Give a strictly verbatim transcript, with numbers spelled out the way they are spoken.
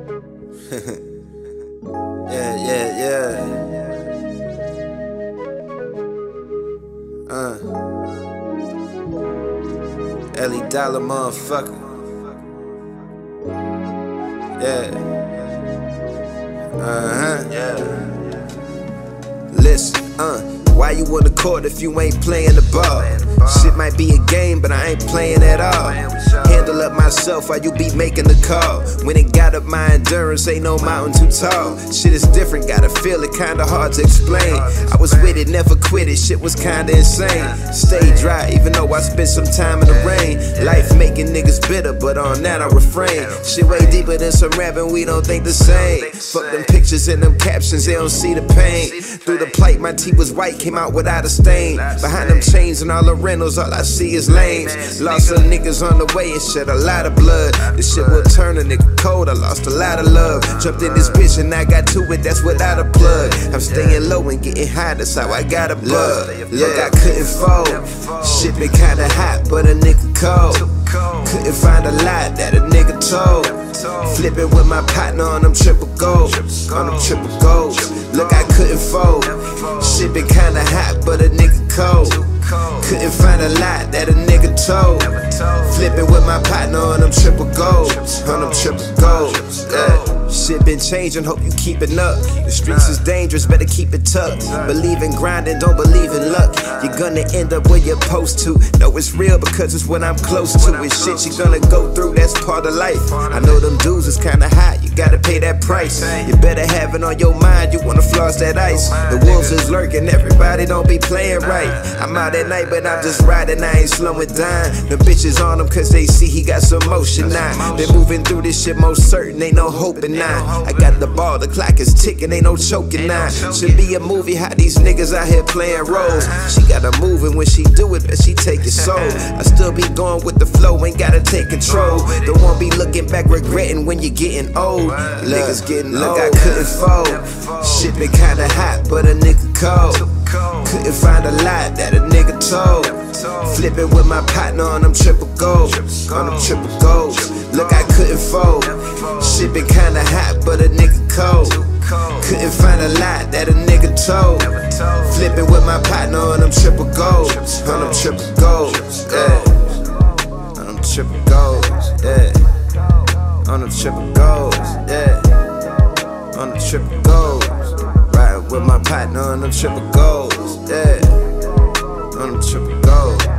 Yeah, yeah, yeah. Uh. Ellie Dollar, motherfucker. Yeah. Uh huh. Yeah. Listen, uh. Why you on the court if you ain't playing the ball? Shit might be a game, but I ain't playing at all. Handle up myself while you be making the call. When it got up my endurance, ain't no mountain too tall. Shit is different, gotta feel it, kinda hard to explain. I was with it, never quit it, shit was kinda insane. Stay dry, even though I spent some time in the rain. Life making niggas bitter, but on that I refrain. Shit way deeper than some rapping, we don't think the same. Fuck them pictures and them captions, they don't see the pain. Through the plight, my teeth was white, came out without a stain. Behind them chains and all the rentals, all I see is lanes. Lost some niggas on the way and shed a lot of blood. This shit will turn a nigga cold, I lost a lot of love. Jumped in this bitch and I got to it, that's without a plug. I'm staying low and getting high, that's how I got a bug. Look, I couldn't fold. Shit been kinda hot, but a nigga cold. Couldn't find a lie that a nigga told. Flipping with my partner on them triple gold, on them triple golds. Look, I couldn't fold. Shit been kinda hot, but a nigga cold. Couldn't find a lie that a nigga told. Flipping with my partner on them triple golds, on them triple golds. Yeah. Shit been changing, hope you keeping up. The streets is dangerous, better keep it tucked. Believe in grinding, don't believe in luck. You're gonna end up where you're supposed to. Know it's real because it's what I'm close to. It's shit you're gonna go through, that's part of life. I know them dudes is kinda hot, you gotta pay that price. You better have it on your mind, you wanna floss that ice. The wolves is lurking, everybody don't be playing right. I'm out at night, but I'm just riding, I ain't slowing down. The bitches on him cause they see he got some motion now. Been moving through this shit most certain, ain't no hoping now. I got the ball, the clock is ticking, ain't no choking now. Should be a movie, how these niggas out here playing roles. She got her moving when she do it, but she take it soul. I still be going with the flow, ain't gotta take control. Don't wanna be looking back regretting when you're getting old. Niggas getting old, I couldn't fold. Shit been kinda hot, but a nigga cold. Couldn't find a lie that a nigga told. Flipping with my partner on them triple golds, on them triple golds. Look, I couldn't fold. Shit been kinda hot, but a nigga cold. Couldn't find a lie that a nigga told. Flipping with my partner on them triple golds, on them triple golds. Yeah. On them triple golds, yeah. On them triple golds, yeah. On them triple golds. Riding with my partner on them triple golds, yeah. On them triple golds.